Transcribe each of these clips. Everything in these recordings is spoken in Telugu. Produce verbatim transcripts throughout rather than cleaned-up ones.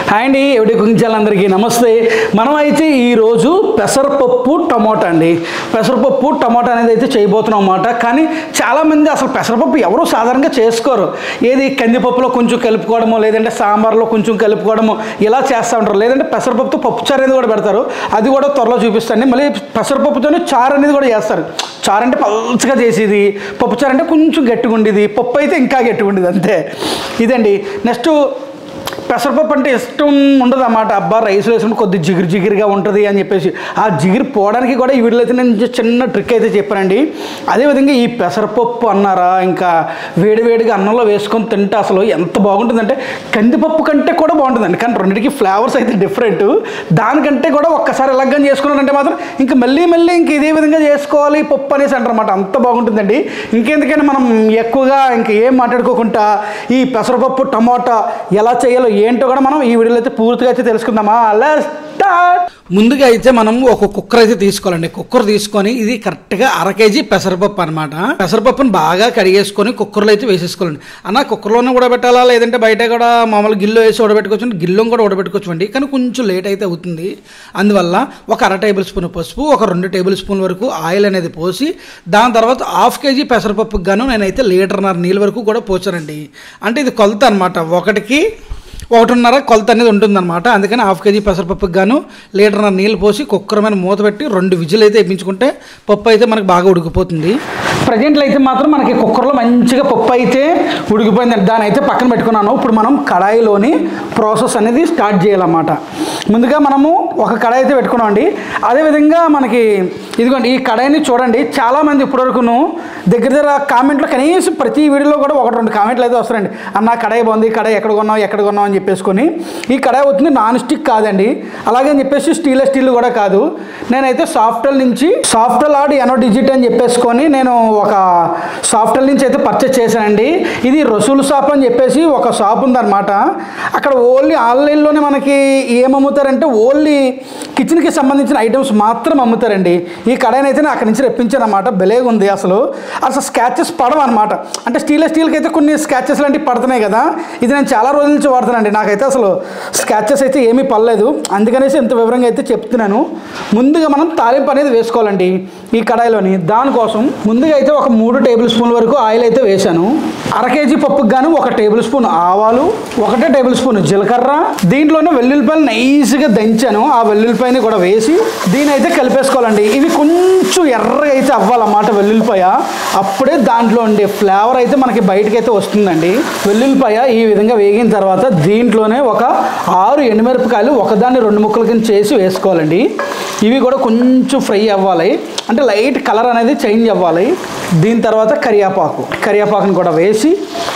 హాయ్ అండి, ఎవరి కుకింగ్ ఛానల్ అందరికీ నమస్తే. మనం అయితే ఈరోజు పెసరపప్పు టమోటా అండి పెసరపప్పు టమోటా అనేది అయితే చేయబోతున్నాం అన్నమాట. కానీ చాలామంది అసలు పెసరపప్పు ఎవరు సాధారణంగా చేసుకోరు. ఏది కందిపప్పులో కొంచెం కలుపుకోవడము, లేదంటే సాంబార్లో కొంచెం కలుపుకోవడము ఇలా చేస్తూ ఉంటారు. లేదంటే పెసరపప్పుతో పప్పుచారు అనేది కూడా పెడతారు. అది కూడా త్వరలో చూపిస్తాండి. మళ్ళీ పెసరపప్పుతోనే చారు అనేది కూడా చేస్తారు. చారు అంటే పల్చగా చేసేది, పప్పుచారు అంటే కొంచెం గట్టిగా ఉండేది, పప్పు అయితే ఇంకా గట్టిగా ఉండేది అంతే. ఇదండి. నెక్స్ట్ పెసరపప్పు అంటే ఇష్టం ఉండదు అన్నమాట. అబ్బా రైస్లో వేసుకుంటే కొద్ది జిగురు జిగురుగా ఉంటుంది అని చెప్పేసి ఆ జిగురు పోవడానికి కూడా ఈ వీడియోలో అయితే నేను చిన్న ట్రిక్ అయితే చెప్పానండి. అదేవిధంగా ఈ పెసరపప్పు అన్నారా, ఇంకా వేడివేడిగా అన్నంలో వేసుకొని తింటే అసలు ఎంత బాగుంటుందంటే కందిపప్పు కంటే కూడా బాగుంటుందండి. కానీ రెండింటికి ఫ్లేవర్స్ అయితే డిఫరెంట్. దానికంటే కూడా ఒక్కసారి ఎలాగని చేసుకున్నానంటే మాత్రం ఇంకా మళ్ళీ మళ్ళీ ఇంక ఇదే విధంగా చేసుకోవాలి పప్పు అనేసి అంటారన్నమాట. అంత బాగుంటుందండి. ఇంకెందుకైనా మనం ఎక్కువగా ఇంక ఏం మాట్లాడుకోకుండా ఈ పెసరపప్పు టమోటా ఎలా చేయాలో ఏంటో కూడా మనం ఈ వీడియోలో అయితే పూర్తిగా అయితే తెలుసుకుందామా. Let's start. ముందుగా అయితే మనం ఒక కుక్కర్ అయితే తీసుకోవాలండి. కుక్కర్ తీసుకొని ఇది కరెక్ట్గా అర కేజీ పెసరపప్పు అనమాట. పెసరపప్పుని బాగా కడిగేసుకొని కుక్కర్లో అయితే వేసేసుకోవాలండి. అన్న కుక్కర్లోనే ఉడబెట్టాలా, లేదంటే బయట కూడా మామూలు గిల్లో వేసి ఉడబెట్టుకోవచ్చు, గిల్లో కూడా ఉడబెట్టుకోవచ్చు అండి. కానీ కొంచెం లేట్ అయితే అవుతుంది. అందువల్ల ఒక అర టేబుల్ స్పూన్ పసుపు, ఒక రెండు టేబుల్ స్పూన్ వరకు ఆయిల్ అనేది పోసి దాని తర్వాత హాఫ్ కేజీ పెసరపప్పుకి గాను నేనైతే లీటర్న్నర నీళ్ళ వరకు కూడా పోచానండి. అంటే ఇది కొలత అనమాట. ఒకటికి ఒకటిన్నర కొలత అనేది ఉంటుందన్నమాట. అందుకని హాఫ్ కేజీ పెసరపప్పుకి గాను లీటర్న్నర నీళ్ళు పోసి కుక్కర్ మీద మూత పెట్టి రెండు విజిల్ అయితే వేయించుకుంటే పప్పు అయితే మనకు బాగా ఉడికిపోతుంది. ప్రజెంట్లో అయితే మాత్రం మనకి కుక్కర్లో మంచిగా పప్పు అయితే ఉడికిపోయిందండి. దాని అయితే పక్కన పెట్టుకున్నాను. ఇప్పుడు మనం కడాయిలోని ప్రాసెస్ అనేది స్టార్ట్ చేయాలన్నమాట. ముందుగా మనము ఒక కడాయి అయితే పెట్టుకున్నాం అండి. అదేవిధంగా మనకి ఇదిగోండి ఈ కడాయిని చూడండి. చాలామంది ఇప్పటివరకును దగ్గర దగ్గర కామెంట్లో కనీసం ప్రతి వీడియోలో కూడా ఒకటి రెండు కామెంట్లు అయితే వస్తారండి. అన్న కడాయి బాగుంది, కడాయి ఎక్కడ కొన్నావు ఎక్కడ కొన్నావు అని చెప్పేసుకొని. ఈ కడాయి వచ్చింది నాన్ స్టిక్ కాదండి, అలాగే అని చెప్పేసి స్టీల్ స్టీల్ కూడా కాదు. నేనైతే సాఫ్ట్వేర్ నుంచి సాఫ్ట్వేర్ ఆడి ఎనో డిజిట్ అని చెప్పేసుకొని నేను ఒక సాఫ్ట్వేర్ నుంచి అయితే పర్చేస్ చేశానండి. ఇది రసూల్ షాప్ అని చెప్పేసి ఒక షాప్ ఉందన్నమాట. అక్కడ ఓన్లీ ఆన్లైన్లోనే మనకి ఏం అమ్ముతారంటే ఓన్లీ కిచెన్కి సంబంధించిన ఐటమ్స్ మాత్రం అమ్ముతారండి. ఈ కడాయిని అయితే నేను అక్కడి నుంచి రెప్పించాను అనమాట. బెలేగా ఉంది. అసలు అసలు స్క్రాచెస్ పడవు అనమాట. అంటే స్టీల్ స్టీల్కి అయితే కొన్ని స్క్రాచెస్ లాంటివి పడుతున్నాయి కదా. ఇది నేను చాలా రోజుల నుంచి వాడుతానండి. నాకైతే అసలు స్క్రాచెస్ అయితే ఏమీ పడలేదు. అందుకనేసి ఇంత వివరంగా అయితే చెప్తున్నాను. ముందుగా మనం తాలింపు అనేది వేసుకోవాలండి ఈ కడాయిలోని. దానికోసం ముందుగా అయితే ఒక మూడు టేబుల్ స్పూన్ల వరకు ఆయిల్ అయితే వేశాను. అర కేజీ పప్పుకి గాను ఒక టేబుల్ స్పూన్ ఆవాలు, ఒకటే టేబుల్ స్పూన్ జీలకర్ర, దీంట్లోనే వెల్లుల్లిపాయలు నైస్గా దంచాను. ఆ వెల్లుల్లిపాయని కూడా వేసి దీని అయితే కలిపేసుకోవాలండి. ఇవి కొంచెం ఎర్రగా అయితే అవ్వాలన్నమాట వెల్లుల్లిపాయ. అప్పుడే దాంట్లో ఉండే ఫ్లేవర్ అయితే మనకి బయటకైతే వస్తుందండి. వెల్లుల్లిపాయ ఈ విధంగా వేగిన తర్వాత దీంట్లోనే ఒక ఆరు ఎండుమిరపకాయలు ఒకదాన్ని రెండు ముక్కల కింద చేసి వేసుకోవాలండి. ఇవి కూడా కొంచెం ఫ్రై అవ్వాలి, అంటే లైట్ కలర్ అనేది చేంజ్ అవ్వాలి. దీని తర్వాత కరివేపాకు కరివేపాకుని కూడా వేసి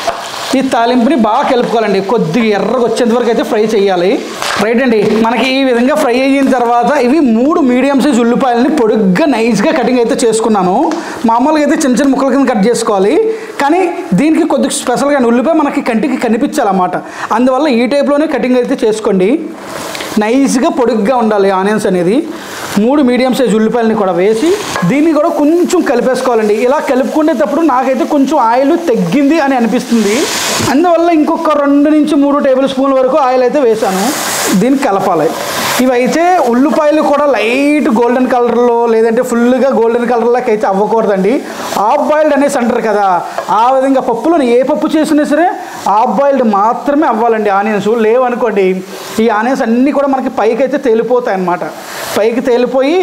ఈ తాలింపుని బాగా కలుపుకోవాలండి. కొద్దిగా ఎర్రగా వచ్చేంత వరకు అయితే ఫ్రై చేయాలి. రైట్ అండి. మనకి ఈ విధంగా ఫ్రై అయిన తర్వాత ఇవి మూడు మీడియం సైజ్ ఉల్లిపాయలని పొడుగ్గా నైస్గా కటింగ్ అయితే చేసుకున్నాను. మామూలుగా అయితే చిన్న చిన్న ముక్కల కింద కట్ చేసుకోవాలి. కానీ దీనికి కొద్దిగా స్పెషల్గా ఉల్లిపాయ మనకి కంటికి కనిపించాలన్నమాట. అందువల్ల ఈ టైప్లోనే కటింగ్ అయితే చేసుకోండి. నైస్గా పొడుగ్గా ఉండాలి ఆనియన్స్ అనేది. మూడు మీడియం సైజ్ ఉల్లిపాయలని కూడా వేసి దీన్ని కూడా కొంచెం కలిపేసుకోవాలండి. ఇలా కలుపుకునేటప్పుడు నాకైతే కొంచెం ఆయిల్ తగ్గింది అని అనిపిస్తుంది. అందువల్ల ఇంకొక రెండు నుంచి మూడు టేబుల్ స్పూన్ల వరకు ఆయిల్ అయితే వేసాను. దీన్ని కలపాలి. ఇవైతే ఉల్లిపాయలు కూడా లైట్ గోల్డెన్ కలర్లో, లేదంటే ఫుల్గా గోల్డెన్ కలర్లోకి అయితే అవ్వకూడదండి. హాఫ్ బాయిల్డ్ అనేసి అంటారు కదా, ఆ విధంగా పప్పులను ఏ పప్పు చేసినా సరే హాఫ్ బాయిల్డ్ మాత్రమే అవ్వాలండి. ఆనియన్స్ లేవనుకోండి ఈ ఆనియన్స్ అన్నీ కూడా మనకి పైకి అయితే తేలిపోతాయి అన్నమాట. పైకి తేలిపోయి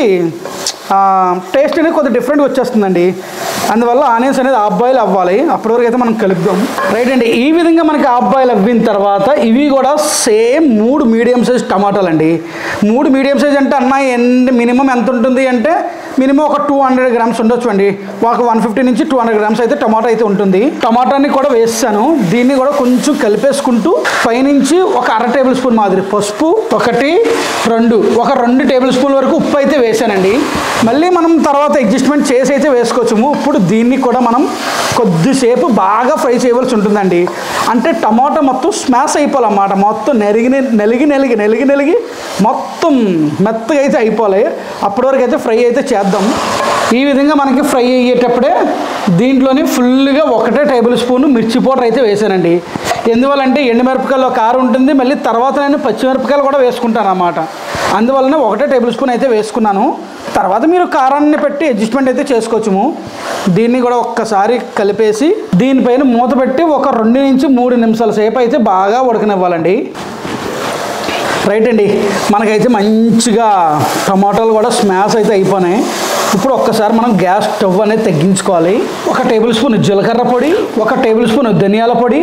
టేస్ట్ అనేది కొద్దిగా డిఫరెంట్గా వచ్చేస్తుందండి. అందువల్ల ఆనియన్స్ అనేది హాఫ్ బాయిల్ అవ్వాలి. అప్పటి వరకు అయితే మనం కలుపుదాం. రైట్ అండి. ఈ విధంగా మనకి హాఫ్ బాయిల్ అవ్విన తర్వాత ఇవి కూడా సేమ్ మూడు మీడియం సైజ్ టమాటాలు అండి. మూడు మీడియం సైజ్ అంటే అన్న ఎన్ని మినిమం ఎంత ఉంటుంది అంటే మినిమం ఒక టూ హండ్రెడ్ గ్రామ్స్ ఉండొచ్చు అండి. ఒక వన్ ఫిఫ్టీ నుంచి టూ హండ్రెడ్ గ్రామ్స్ అయితే టమాటా అయితే ఉంటుంది. టమాటాని కూడా వేసాను. దీన్ని కూడా కొంచెం కలిపేసుకుంటూ పైనుంచి ఒక అర టేబుల్ స్పూన్ మాదిరి పసుపు, ఒకటి రెండు ఒక రెండు టేబుల్ స్పూన్ వరకు ఉప్పు అయితే వేసానండి. మళ్ళీ మనం తర్వాత అడ్జస్ట్మెంట్ చేసి అయితే వేసుకోవచ్చు. ఇప్పుడు దీన్ని కూడా మనం కొద్దిసేపు బాగా ఫ్రై చేయవలసి ఉంటుందండి. అంటే టమాటా మొత్తం స్మాష్ అయిపోవాలన్నమాట. మొత్తం నెరిగి నెలిగి నెలిగి నెలిగి నెలిగి మొత్తం మెత్తగా అయితే అయిపోవాలి. అప్పటి వరకు అయితే ఫ్రై అయితే చేద్దాం. ఈ విధంగా మనకి ఫ్రై అయ్యేటప్పుడే దీంట్లోని ఫుల్గా ఒకటే టేబుల్ స్పూన్ మిర్చి పౌడర్ అయితే వేసానండి. ఎందువల్లంటే ఎండుమిరపకాయలో కారం ఉంటుంది, మళ్ళీ తర్వాత నేను పచ్చిమిరపకాయలు కూడా వేసుకుంటాను అన్నమాట. అందువలన ఒకటే టేబుల్ స్పూన్ అయితే వేసుకున్నాను. తర్వాత మీరు కారాన్ని పెట్టి అడ్జస్ట్మెంట్ అయితే చేసుకోవచ్చుము. దీన్ని కూడా ఒక్కసారి కలిపేసి దీనిపైన మూత పెట్టి ఒక రెండు నుంచి మూడు నిమిషాల సేపు అయితే బాగా ఉడకనివ్వాలండి. రైట్ అండి, మనకైతే మంచిగా టమాటాలు కూడా స్మాష్ అయితే అయిపోయినాయి. ఇప్పుడు ఒక్కసారి మనం గ్యాస్ స్టవ్ అనేది తగ్గించుకోవాలి. ఒక టేబుల్ స్పూన్ జీలకర్ర పొడి, ఒక టేబుల్ స్పూన్ ధనియాల పొడి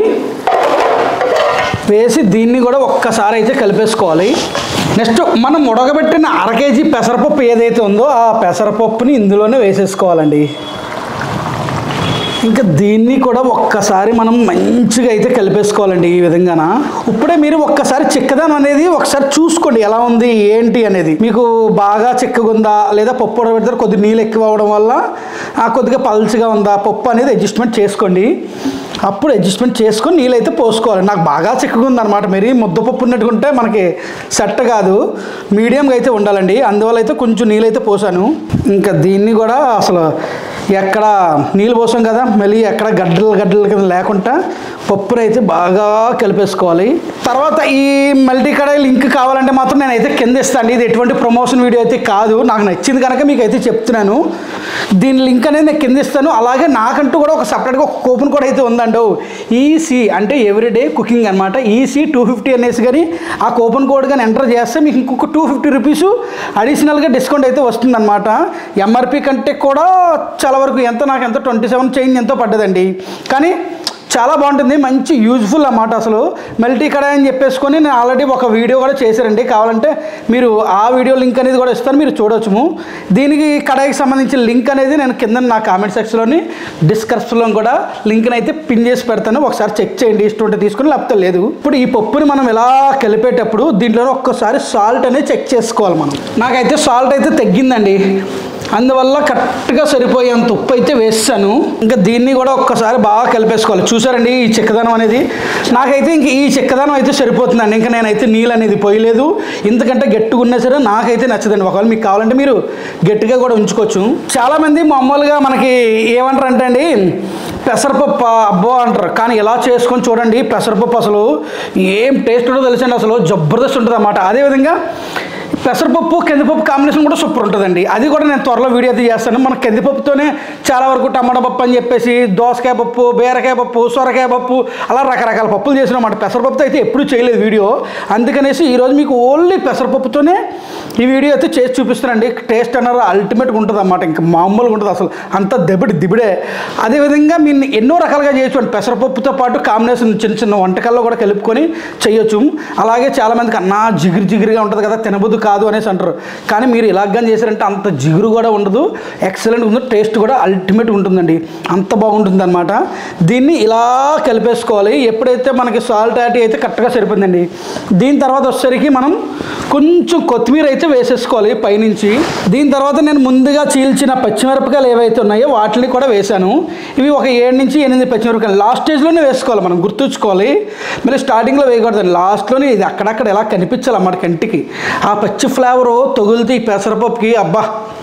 వేసి దీన్ని కూడా ఒక్కసారి అయితే కలిపేసుకోవాలి. నెక్స్ట్ మనం ఉడకబెట్టిన అర కేజీ పెసరపప్పు ఏదైతే ఉందో ఆ పెసరపప్పుని ఇందులోనే వేసేసుకోవాలండి. ఇంకా దీన్ని కూడా ఒక్కసారి మనం మంచిగా అయితే కలిపేసుకోవాలండి. ఈ విధంగాన ఇప్పుడే మీరు ఒక్కసారి చిక్కదనం అనేది ఒకసారి చూసుకోండి ఎలా ఉంది ఏంటి అనేది. మీకు బాగా చిక్కగా ఉందా లేదా పప్పు ఉడకబెడితే కొద్దిగా నీళ్ళు ఎక్కువ అవ్వడం వల్ల కొద్దిగా పల్చగా ఉందా పప్పు అనేది అడ్జస్ట్మెంట్ చేసుకోండి. అప్పుడు అడ్జస్ట్మెంట్ చేసుకొని నీళ్ళు అయితే పోసుకోవాలి. నాకు బాగా చిక్కగా ఉందన్నమాట. మరి ముద్దపప్పు ఉన్నట్టుకుంటే మనకి సెట్ కాదు, మీడియంగా అయితే ఉండాలండి. అందువల్ల అయితే కొంచెం నీళ్ళు అయితే పోసాను. ఇంకా దీన్ని కూడా అసలు ఎక్కడ నీళ్ళు పోసాం కదా మళ్ళీ ఎక్కడ గడ్డలు గడ్డల కింద లేకుండా పప్పును అయితే బాగా కలిపేసుకోవాలి. తర్వాత ఈ మల్టీ కడాయి లింక్ కావాలంటే మాత్రం నేనైతే కింద ఇస్తాను. ఇది ఎటువంటి ప్రమోషన్ వీడియో అయితే కాదు, నాకు నచ్చింది కనుక మీకు అయితే చెప్తున్నాను. దీని లింక్ అనేది నేను కింద ఇస్తాను. అలాగే నాకంటూ కూడా ఒక సపరేట్గా ఒక కూపన్ కోడ్ అయితే ఉందండి. ఈసీ అంటే ఎవ్రీడే కుకింగ్ అనమాట. ఈసీ టూ ఫిఫ్టీ అనేసి కానీ ఆ కూపన్ కోడ్ కానీ ఎంటర్ చేస్తే మీకు ఇంకొక టూ ఫిఫ్టీ రూపీస్ అడిషనల్గా డిస్కౌంట్ అయితే వస్తుంది అనమాట. ఎంఆర్పి కంటే కూడా చాలా వరకు ఎంత నాకు ఎంత ట్వంటీ సెవెన్ చేంజ్ ఎంతో పడ్డదండి. కానీ చాలా బాగుంటుంది, మంచి యూజ్ఫుల్ అన్నమాట. అసలు మల్టీ కడాయి అని చెప్పేసుకొని నేను ఆల్రెడీ ఒక వీడియో కూడా చేశారండి. కావాలంటే మీరు ఆ వీడియో లింక్ అనేది కూడా ఇస్తాను, మీరు చూడొచ్చు. దీనికి కడాయికి సంబంధించిన లింక్ అనేది నేను కింద నా కామెంట్ సెక్షన్లోని డిస్క్రిప్షన్లో కూడా లింక్ని అయితే పిన్ చేసి పెడతాను. ఒకసారి చెక్ చేయండి, ఇష్టం ఉంటే తీసుకుని లేకపోతే లేదు. ఇప్పుడు ఈ పప్పుని మనం ఇలా కలిపేటప్పుడు దీంట్లో ఒక్కసారి సాల్ట్ అనేది చెక్ చేసుకోవాలి మనం. నాకైతే సాల్ట్ అయితే తగ్గిందండి, అందువల్ల కరెక్ట్గా సరిపోయేంత ఉప్పు అయితే వేస్తాను. ఇంకా దీన్ని కూడా ఒక్కసారి బాగా కలిపేసుకోవాలి. చూసారండి ఈ చిక్కదనం అనేది, నాకైతే ఇంక ఈ చిక్కదనం అయితే సరిపోతుందండి. ఇంకా నేనైతే నీళ్ళు అనేది పోయలేదు, ఎందుకంటే గట్టిగా ఉన్నా సరే నాకైతే నచ్చదండి. ఒకవేళ మీకు కావాలంటే మీరు గట్టిగా కూడా ఉంచుకోవచ్చు. చాలామంది మామూలుగా మనకి ఏమంటారు అంటే అండి పెసరపప్పు అబ్బో అంటారు, కానీ ఇలా చేసుకొని చూడండి పెసరపప్పు అసలు ఏం టేస్ట్ ఉంటుందో తెలుసండి, అసలు జబర్దస్త్ ఉంటుంది అన్నమాట. అదేవిధంగా పెసరపప్పు కందిపప్పు కాంబినేషన్ కూడా సూపర్ ఉంటుందండి. అది కూడా నేను త్వరలో వీడియో అయితే చేస్తాను. మన కందిపప్పుతోనే చాలా వరకు టమాటా పప్పు అని చెప్పేసి దోసకాయ పప్పు, బీరకాయ పప్పు, సొరకాయ పప్పు అలా రకరకాల పప్పులు చేసిన అన్నమాట. పెసరపప్పుతో అయితే ఎప్పుడూ చేయలేదు వీడియో, అందుకనేసి ఈరోజు మీకు ఓన్లీ పెసరపప్పుతోనే ఈ వీడియో అయితే చేసి చూపిస్తానండి. టేస్ట్ అన్నారు అల్టిమేట్గా ఉంటుంది అన్నమాట, ఇంకా మామూలుగా ఉంటుంది అసలు, అంత దెబ్బడి దిబిడే. అదేవిధంగా మీరు ఎన్నో రకాలుగా చేయొచ్చు అండి. పెసరపప్పుతో పాటు కాంబినేషన్ చిన్న చిన్న వంటకాల్లో కూడా కలుపుకొని చేయొచ్చు. అలాగే చాలామందికి అన్నా జిగురు జిగురుగా ఉంటుంది కదా, తినబుద్దు కాదు అనేసి అంటారు, కానీ మీరు ఇలాగని చేశారంటే అంత జిగురు కూడా ఉండదు, ఎక్సలెంట్ ఉంది, టేస్ట్ కూడా అల్టిమేట్ ఉంటుందండి, అంత బాగుంటుంది అనమాట. దీన్ని ఇలా కలిపేసుకోవాలి. ఎప్పుడైతే మనకి సాల్ట్ యాడ్ అయితే కరెక్ట్గా సరిపోతుందండి. దీని తర్వాత వచ్చేసరికి మనం కొంచెం కొత్తిమీర అయితే వేసేసుకోవాలి పైనుంచి. దీని తర్వాత నేను ముందుగా చీల్చిన పచ్చిమిరపకాయలు ఏవైతే ఉన్నాయో వాటిని కూడా వేశాను. ఇవి ఒక ఏడు నుంచి ఎనిమిది పచ్చిమిరపకాయలు లాస్ట్ స్టేజ్లోనే వేసుకోవాలి, మనం గుర్తుంచుకోవాలి. మళ్ళీ స్టార్టింగ్లో వేయకూడదండి, లాస్ట్లోనే ఇది అక్కడక్కడ ఎలా కనిపించాలి అన్నమాట కంటికి. ఆ పచ్చి ఫ్లేవరు తగులుతూ ఈ పెసరపప్పుకి అబ్బా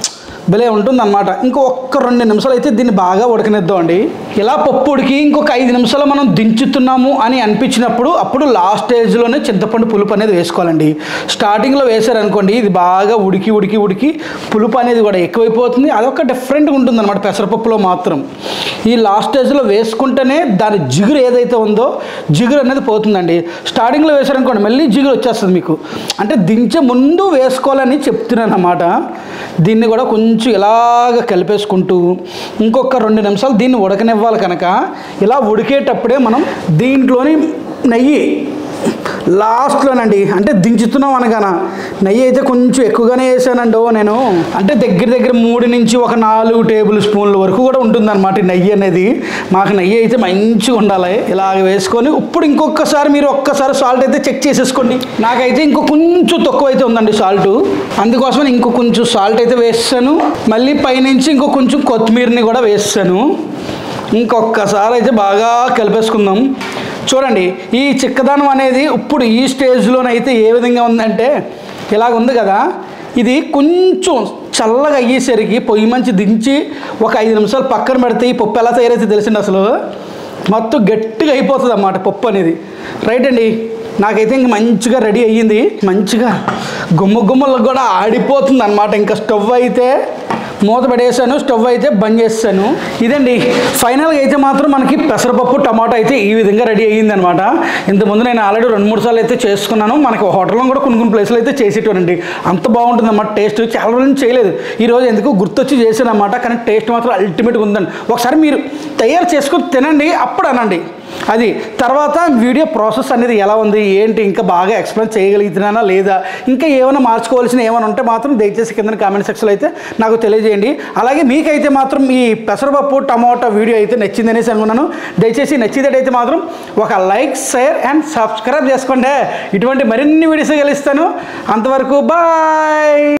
భలే ఉంటుందన్నమాట. ఇంకో ఒక్క రెండు నిమిషాలు అయితే దీన్ని బాగా ఉడకనిద్దామండి. ఇలా పప్పు ఉడికి ఇంకొక ఐదు నిమిషాలు మనం దించుతున్నాము అని అనిపించినప్పుడు అప్పుడు లాస్ట్ స్టేజ్లోనే చింతపండు పులుపు అనేది వేసుకోవాలండి. స్టార్టింగ్లో వేసారనుకోండి ఇది బాగా ఉడికి ఉడికి ఉడికి పులుపు అనేది కూడా ఎక్కువైపోతుంది, అదొక డిఫరెంట్గా ఉంటుంది అనమాట పెసరపప్పులో మాత్రం. ఈ లాస్ట్ స్టేజ్లో వేసుకుంటేనే దాని జిగురు ఏదైతే ఉందో జిగురు అనేది పోతుందండి. స్టార్టింగ్లో వేసారనుకోండి మళ్ళీ జిగురు వచ్చేస్తుంది మీకు, అంటే దించే ముందు వేసుకోవాలని చెప్తున్నాను అన్నమాట. దీన్ని కూడా కొంచెం ఇలాగ కలిపేసుకుంటూ ఇంకొక రెండు నిమిషాలు దీన్ని ఉడకనివ్వాలి కనుక ఇలా ఉడికేటప్పుడే మనం దీంట్లోని నెయ్యి లాస్ట్లోనండి, అంటే దించుతున్నాం అనగాన నెయ్యి అయితే కొంచెం ఎక్కువగానే వేసానండి నేను, అంటే దగ్గర దగ్గర మూడు నుంచి ఒక నాలుగు టేబుల్ స్పూన్ల వరకు కూడా ఉంటుందన్నమాట నెయ్యి అనేది. మాకు నెయ్యి అయితే మంచిగా ఉండాలి. ఇలాగ వేసుకొని ఇప్పుడు ఇంకొకసారి మీరు ఒక్కసారి సాల్ట్ అయితే చెక్ చేసేసుకోండి. నాకైతే ఇంకో కొంచెం తక్కువ అయితే ఉందండి సాల్ట్, అందుకోసం ఇంకో కొంచెం సాల్ట్ అయితే వేస్తాను. మళ్ళీ పైనుంచి ఇంకో కొంచెం కొత్తిమీరని కూడా వేస్తాను. ఇంకొకసారి అయితే బాగా కలిపేసుకుందాం. చూడండి ఈ చిక్కదనం అనేది ఇప్పుడు ఈ స్టేజ్లోనైతే ఏ విధంగా ఉందంటే ఇలాగ ఉంది కదా, ఇది కొంచెం చల్లగా అయ్యేసరికి పొయ్యి మంచి దించి ఒక ఐదు నిమిషాలు పక్కన పెడితే ఈ పప్పు ఎలా తయారైతే తెలిసింది అసలు మొత్తం గట్టిగా అయిపోతుంది అన్నమాట పప్పు అనేది. రైట్ అండి, నాకైతే ఇంక మంచిగా రెడీ అయ్యింది. మంచిగా గుమ్మ గుమ్మలకు కూడా ఆడిపోతుంది అన్నమాట. ఇంకా స్టవ్ అయితే మూత పడేసాను, స్టవ్ అయితే బంద్ చేస్తాను. ఇదండి ఫైనల్గా అయితే మాత్రం మనకి పెసరపప్పు టమాటా అయితే ఈ విధంగా రెడీ అయ్యింది అనమాట. ఇంతకుముందు నేను ఆల్రెడీ రెండు మూడు సార్లు అయితే చేసుకున్నాను. మనకి హోటల్లో కూడా కొన్ని కొన్ని ప్లేస్లు అయితే చేసేటోనండి. అంత బాగుంటుంది అన్నమాట టేస్ట్. చాలా రోజులు చేయలేదు, ఈరోజు ఎందుకు గుర్తొచ్చి చేసాను అన్నమాట. కానీ టేస్ట్ మాత్రం అల్టిమేట్గా ఉందండి. ఒకసారి మీరు తయారు చేసుకొని తినండి, అప్పుడు అనండి. అది తర్వాత వీడియో ప్రాసెస్ అనేది ఎలా ఉంది ఏంటి, ఇంకా బాగా ఎక్స్ప్లెయిన్ చేయగలుగుతున్నానా లేదా, ఇంకా ఏమైనా మార్చుకోవాల్సిన ఏమైనా ఉంటే మాత్రం దయచేసి కింద కామెంట్ సెక్షన్లో అయితే నాకు తెలియజేయండి. అలాగే మీకైతే మాత్రం ఈ పెసరపప్పు టమాటా వీడియో అయితే నచ్చిందనేసి అనుకున్నాను. దయచేసి నచ్చిందైతే మాత్రం ఒక లైక్, షేర్ అండ్ సబ్స్క్రైబ్ చేసుకోండి. ఇటువంటి మరిన్ని వీడియోస్ గెలుస్తాను. అంతవరకు బాయ్.